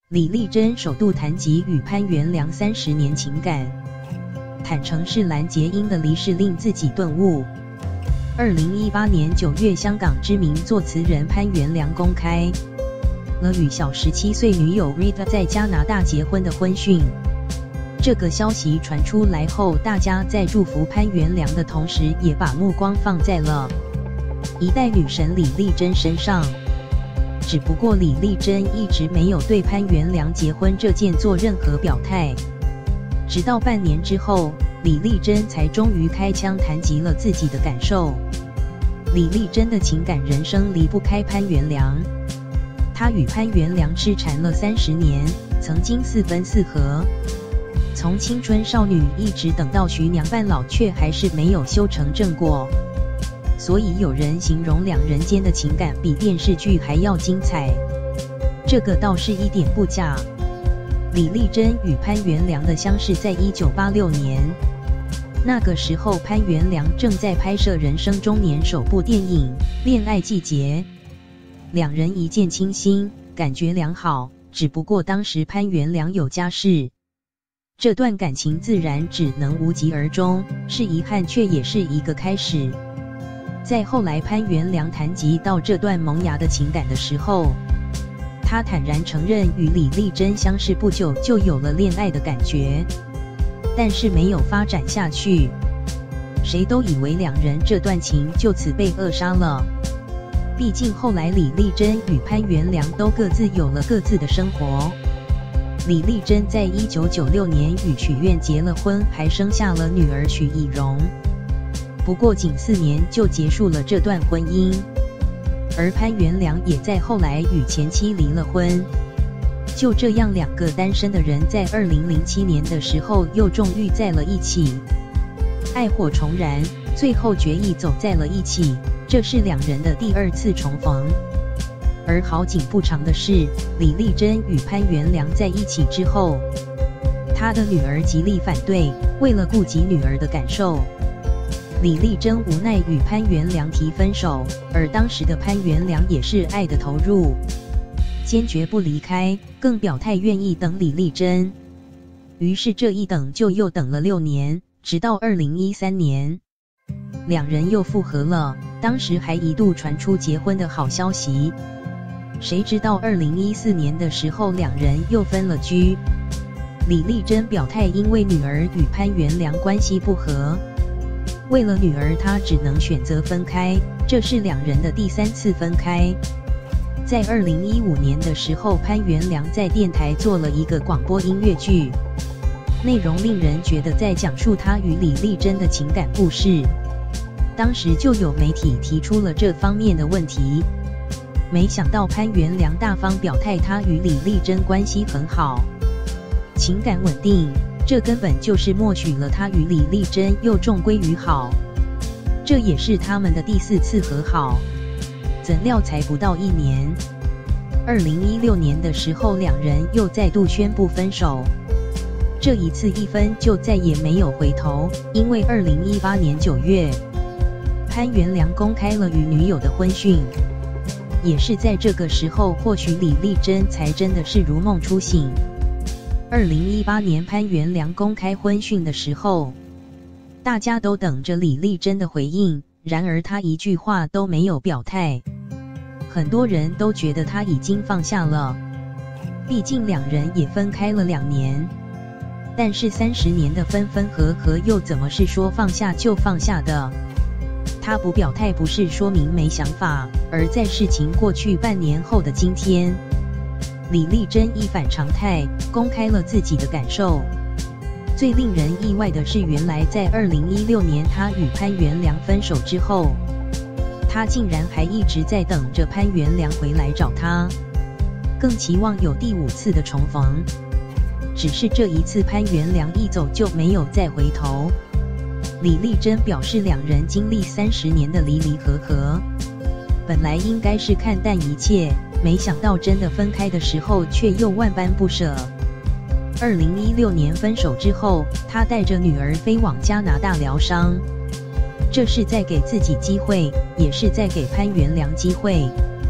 李丽珍首度谈及与潘元良30年情感，坦诚是蓝洁瑛的离世令自己顿悟。2018年9月，香港知名作词人潘元良公开了与小17岁女友 Rita 在加拿大结婚的婚讯。这个消息传出来后，大家在祝福潘元良的同时，也把目光放在了一代女神李丽珍身上。只不过李丽珍一直没有对潘元良结婚这件做任何表态，直到半年之后，李丽珍才终于开腔谈及了自己的感受。李丽珍的情感人生离不开潘元良，她与潘元良痴缠了30年，曾经4分4合，从青春少女一直等到徐娘半老，却还是没有修成正果。所以有人形容两人间的情感比电视剧还要精彩，这个倒是一点不假。李丽珍与潘元良的相识在1986年，那个时候潘元良正在拍摄人生中年首部电影《恋爱季节》，两人一见倾心，感觉良好，只不过当时潘元良有家室，这段感情自然只能无疾而终，是遗憾却也是一个开始。在后来潘元良谈及到这段萌芽的情感的时候，他坦然承认与李丽珍相识不久就有了恋爱的感觉，但是没有发展下去。谁都以为两人这段情就此被扼杀了，毕竟后来李丽珍与潘元良都各自有了各自的生活。李丽珍在1996年与许愿结了婚，还生下了女儿许以容。不过仅4年就结束了这段婚姻，而潘元良也在后来与前妻离了婚。就这样，两个单身的人在2007年的时候又终于在了一起，爱火重燃，最后决意走在了一起，这是两人的第2次重逢。而好景不长的是，李丽珍与潘元良在一起之后，她的女儿极力反对，为了顾及女儿的感受，李丽珍无奈与潘元良提分手，而当时的潘元良也是爱的投入，坚决不离开，更表态愿意等李丽珍。于是这一等就又等了6年，直到2013年，两人又复合了，当时还一度传出结婚的好消息。谁知道2014年的时候，两人又分了居。李丽珍表态，因为女儿与潘元良关系不和，为了女儿，她只能选择分开，这是两人的第3次分开。在2015年的时候，潘元良在电台做了一个广播音乐剧，内容令人觉得在讲述他与李丽珍的情感故事。当时就有媒体提出了这方面的问题，没想到潘元良大方表态，他与李丽珍关系很好，情感稳定，这根本就是默许了他与李丽珍又重归于好，这也是他们的第4次和好。怎料才不到1年，2016年的时候，两人又再度宣布分手。这一次一分就再也没有回头，因为2018年9月，潘元良公开了与女友的婚讯。也是在这个时候，或许李丽珍才真的是如梦初醒。2018年潘元良公开婚讯的时候，大家都等着李丽珍的回应，然而她一句话都没有表态。很多人都觉得她已经放下了，毕竟两人也分开了2年。但是30年的分分合合又怎么是说放下就放下的？他不表态不是说明没想法，而在事情过去半年后的今天，李丽珍一反常态，公开了自己的感受。最令人意外的是，原来在2016年他与潘元良分手之后，他竟然还一直在等着潘元良回来找他，更期望有第5次的重逢。只是这一次潘元良一走就没有再回头。李丽珍表示，两人经历30年的离离合合，本来应该是看淡一切，没想到真的分开的时候却又万般不舍。2016年分手之后，她带着女儿飞往加拿大疗伤，这是在给自己机会，也是在给潘元良机会。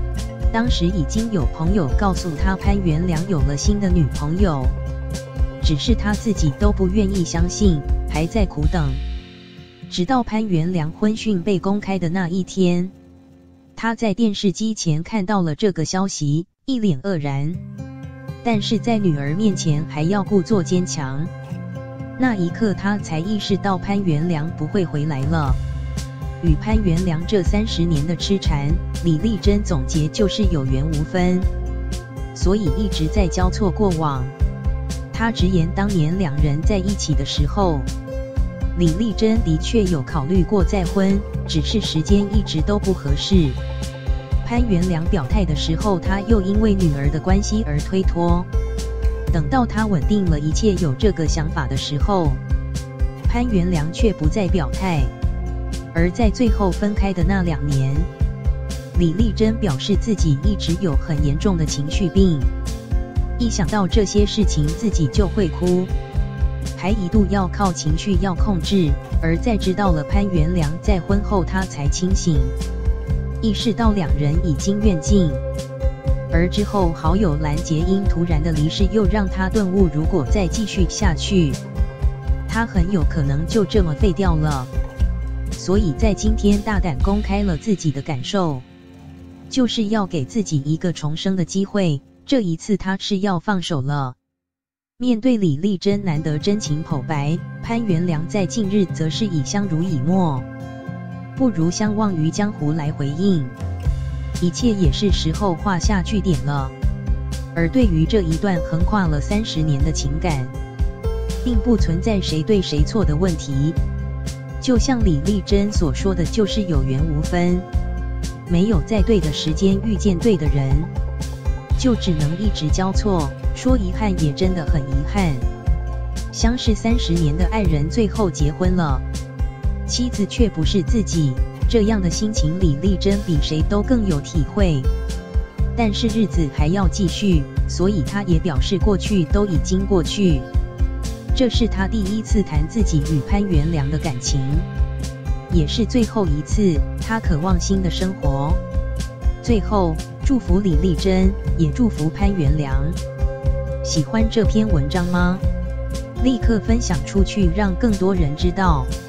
当时已经有朋友告诉他潘元良有了新的女朋友，只是他自己都不愿意相信，还在苦等。直到潘元良婚讯被公开的那一天，他在电视机前看到了这个消息，一脸愕然。但是在女儿面前还要故作坚强。那一刻他才意识到潘元良不会回来了。与潘元良这30年的痴缠，李丽珍总结就是有缘无分，所以一直在交错过往。他直言当年两人在一起的时候，李丽珍的确有考虑过再婚，只是时间一直都不合适。潘元良表态的时候，他又因为女儿的关系而推脱。等到他稳定了一切有这个想法的时候，潘元良却不再表态。而在最后分开的那2年，李丽珍表示自己一直有很严重的情绪病，一想到这些事情自己就会哭，还一度要靠情绪药控制。而在知道了潘元良在婚后，他才清醒，意识到两人已经缘尽。而之后好友蓝洁瑛突然的离世，又让他顿悟，如果再继续下去，他很有可能就这么废掉了。所以在今天大胆公开了自己的感受，就是要给自己一个重生的机会。这一次他是要放手了。面对李丽珍难得真情剖白，潘元良在近日则是以相濡以沫，不如相忘于江湖来回应，一切也是时候画下句点了。而对于这一段横跨了30年的情感，并不存在谁对谁错的问题。就像李丽珍所说的，就是有缘无分，没有在对的时间遇见对的人，就只能一直交错。说遗憾也真的很遗憾，相识30年的爱人最后结婚了，妻子却不是自己，这样的心情李丽珍比谁都更有体会。但是日子还要继续，所以她也表示过去都已经过去。这是她第一次谈自己与潘元良的感情，也是最后一次。她渴望新的生活。最后祝福李丽珍，也祝福潘元良。喜欢这篇文章吗？立刻分享出去，让更多人知道。